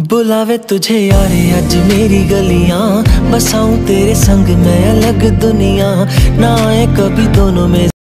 बुलावे तुझे यारे आज मेरी गलियां, बसाऊं तेरे संग मैं अलग दुनिया, ना आए कभी दोनों में